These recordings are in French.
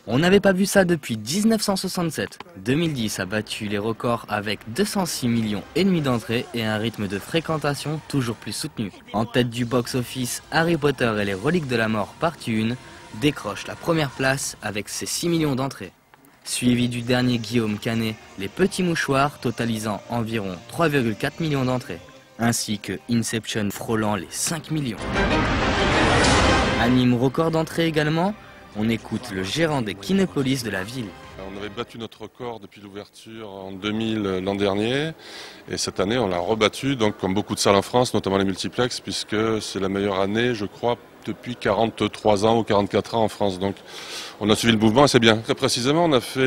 On n'avait pas vu ça depuis 1967. 2010 a battu les records avec 206 millions et demi d'entrées et un rythme de fréquentation toujours plus soutenu. En tête du box-office, Harry Potter et les Reliques de la Mort partie 1 décroche la première place avec ses 6 millions d'entrées. Suivi du dernier Guillaume Canet, Les Petits Mouchoirs totalisant environ 3,4 millions d'entrées, ainsi que Inception frôlant les 5 millions. Anime record d'entrées également, on écoute le gérant des Kinépolis de la ville. On avait battu notre record depuis l'ouverture en 2000 l'an dernier et cette année on l'a rebattu, donc comme beaucoup de salles en France, notamment les multiplexes, puisque c'est la meilleure année, je crois, depuis 43 ans ou 44 ans en France. Donc on a suivi le mouvement et c'est bien. Très précisément, on a fait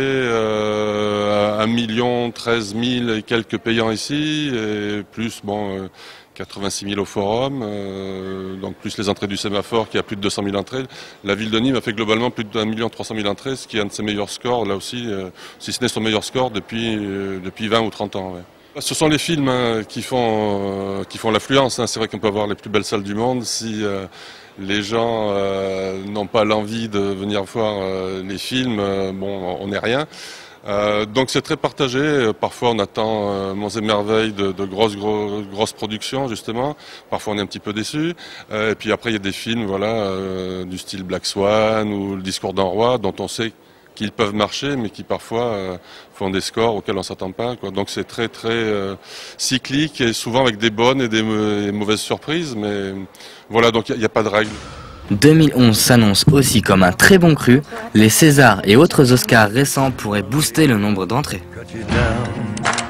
1 013 000 et quelques payants ici, et plus 86 000 au forum, donc plus les entrées du sémaphore qui a plus de 200 000 entrées. La ville de Nîmes a fait globalement plus de 1 300 000 entrées, ce qui est un de ses meilleurs scores, là aussi, si ce n'est son meilleur score depuis 20 ou 30 ans. Ouais. Ce sont les films qui font l'affluence. C'est vrai qu'on peut avoir les plus belles salles du monde. Si les gens n'ont pas l'envie de venir voir les films, on n'est rien. Donc c'est très partagé. Parfois on attend Monts et Merveilles de grosses productions justement. Parfois on est un petit peu déçu. Et puis après il y a des films du style Black Swan ou Le Discours d'un roi dont on sait qu'ils peuvent marcher mais qui parfois font des scores auxquels on s'attend pas. Donc c'est très cyclique et souvent avec des bonnes et des mauvaises surprises. Mais voilà, donc il n'y a pas de règle. 2011 s'annonce aussi comme un très bon cru. Les Césars et autres Oscars récents pourraient booster le nombre d'entrées.